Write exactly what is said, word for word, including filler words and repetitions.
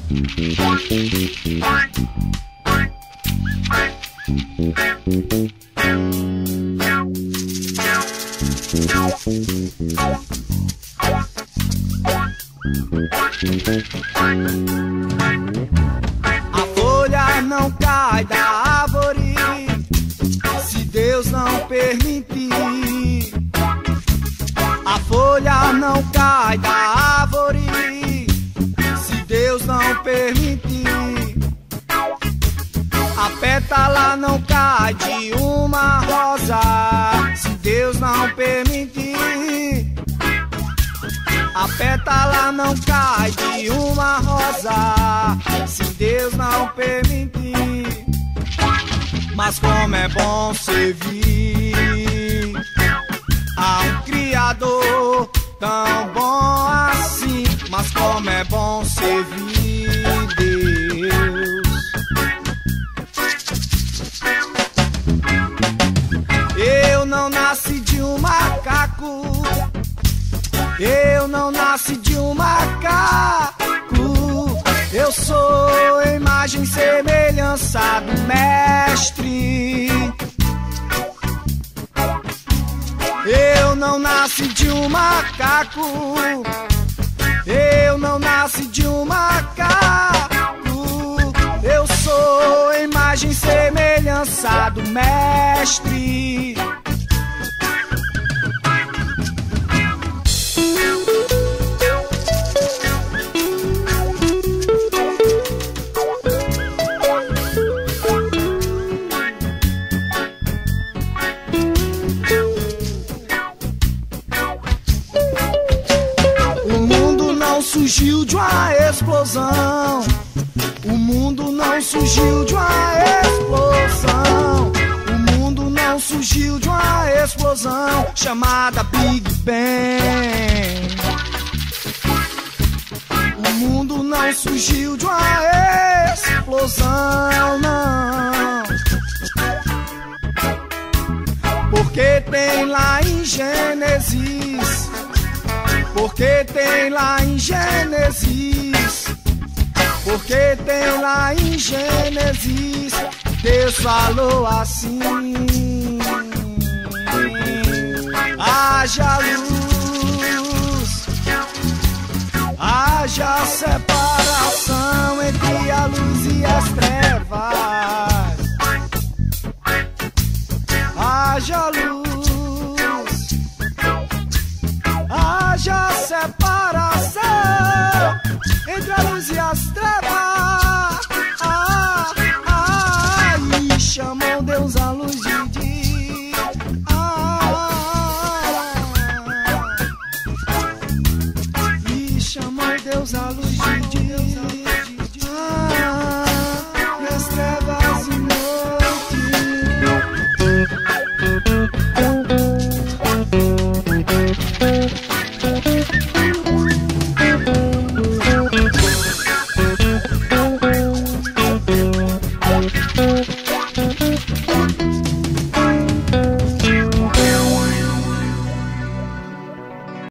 A folha não cai da árvore se Deus não permitir. A folha não cai da árvore se Deus não permitir. A pétala não cai de uma rosa se Deus não permitir. A pétala não cai de uma rosa se Deus não permitir. Mas como é bom servir a um Criador tão bom assim. Mas como é bom servir Deus. Eu não nasci de um macaco, eu não nasci de um macaco. Eu sou imagem e semelhança do Mestre. Eu não nasci de um macaco, eu não nasci de um macaco. Eu sou imagem e semelhança do Mestre. Surgiu de uma explosão. O mundo não surgiu de uma explosão. O mundo não surgiu de uma explosão chamada Big Bang. O mundo não surgiu de uma explosão, não. Porque tem lá em Gênesis, porque tem lá em Gênesis, porque tem lá em Gênesis, Deus falou assim: haja luz, haja separação entre a luz e as trevas, haja luz, haja separação entre a luz e as trevas.